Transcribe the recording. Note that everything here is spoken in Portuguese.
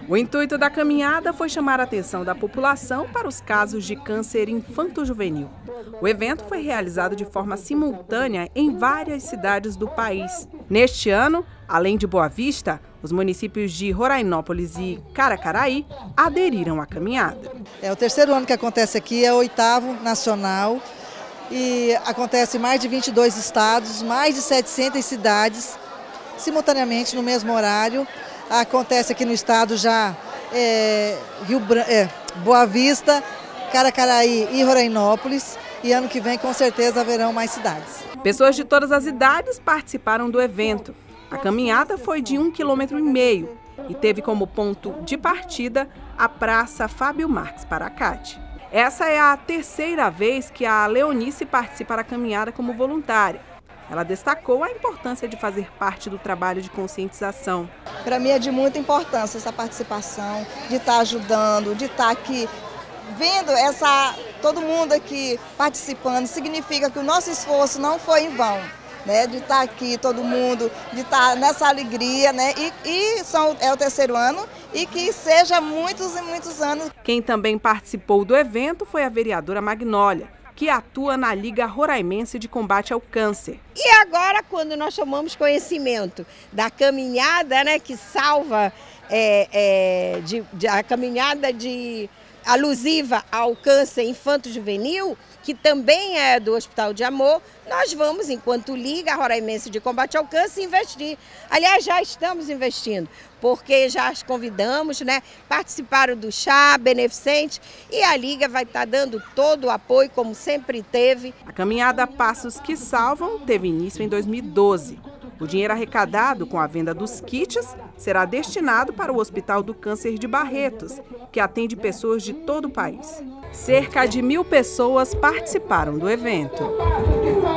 O intuito da caminhada foi chamar a atenção da população para os casos de câncer infanto-juvenil. O evento foi realizado de forma simultânea em várias cidades do país. Neste ano, além de Boa Vista, os municípios de Rorainópolis e Caracaraí aderiram à caminhada. É o terceiro ano que acontece aqui, é o 8º nacional e acontece em mais de 22 estados, mais de 700 cidades, simultaneamente no mesmo horário. Acontece aqui no estado já Boa Vista, Caracaraí e Rorainópolis, e ano que vem com certeza haverão mais cidades. Pessoas de todas as idades participaram do evento. A caminhada foi de 1,5 km e teve como ponto de partida a Praça Fábio Marques Paracate. Essa é a terceira vez que a Leonice participa da caminhada como voluntária. Ela destacou a importância de fazer parte do trabalho de conscientização. Para mim é de muita importância essa participação, de estar ajudando, de estar aqui vendo todo mundo aqui participando. Significa que o nosso esforço não foi em vão, né? De estar aqui todo mundo, de estar nessa alegria, né? É o terceiro ano e que seja muitos e muitos anos. Quem também participou do evento foi a vereadora Magnólia, que atua na Liga Roraimense de Combate ao Câncer. E agora, quando nós tomamos conhecimento da caminhada, né, que salva, a caminhada alusiva ao câncer infanto-juvenil, que também é do Hospital de Amor, nós vamos, enquanto Liga Roraimense de Combate ao Câncer, investir. Aliás, já estamos investindo, porque já as convidamos, né? Participaram do chá beneficente e a Liga vai estar dando todo o apoio, como sempre teve. A caminhada Passos que Salvam teve início em 2012. O dinheiro arrecadado com a venda dos kits será destinado para o Hospital do Câncer de Barretos, que atende pessoas de todo o país. Cerca de 1.000 pessoas participaram do evento.